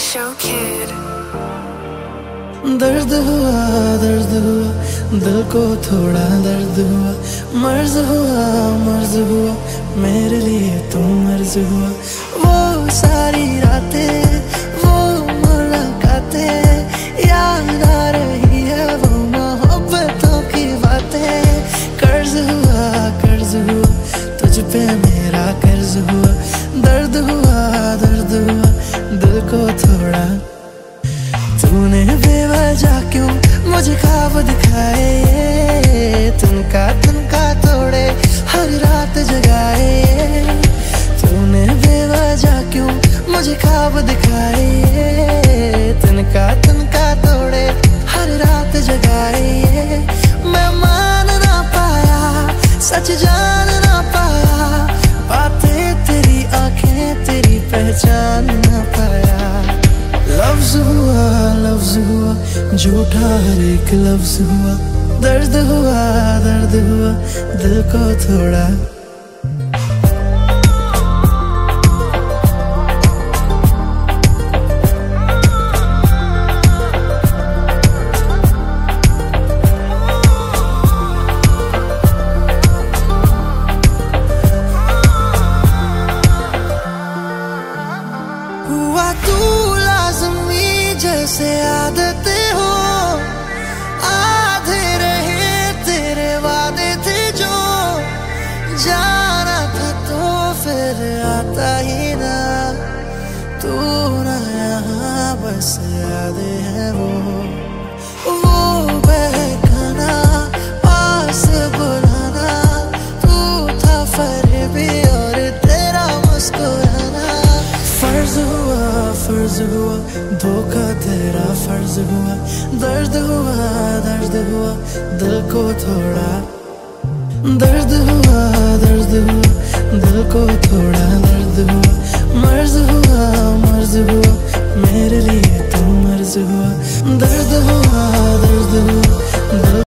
Show Kid। दर्द हुआ दिल को थोड़ा दर्द हुआ, मर्ज हुआ मेरे लिए तू मर्ज हुआ। वो सारी रातें वो मुलाकातें याद आ रही है, वो मोहब्बतों की बातें। कर्ज हुआ तुझ पे मेरा कर्ज हुआ। दर्द हुआ दिल को थोड़ा। तूने बेवजह क्यों मुझे ख्वाब दिखाए, तुनका तोड़े हर रात जगाए। तूने बेवजह क्यों मुझे ख्वाब दिखाए, तुनका तोड़े हर रात जगाए। मैं मान ना पाया, सच जान ना पाया, बातें तेरी आंखें तेरी पहचान ना पाया। लफ्ज हुआ झूठा हर एक लफ्ज हुआ। दर्द हुआ दिल को थोड़ा। हुआ तू लाज़मी जैसे आदतें हो, आधे रहे तेरे वादे थे जो। जाना था तो फिर आता ही ना, तू ना यहाँ बस यादें हैं वो बहकाना पास बुलाना। तू था फरेबी और तेरा मुस्कुराना। फर्ज हुआ धोखा तेरा फर्ज हुआ। दर्द हुआ दिल को थोड़ा। दर्द हुआ दिल को थोड़ा। दर्द हुआ मर्ज हुआ मेरे लिए तू मर्ज हुआ। दर्द हुआ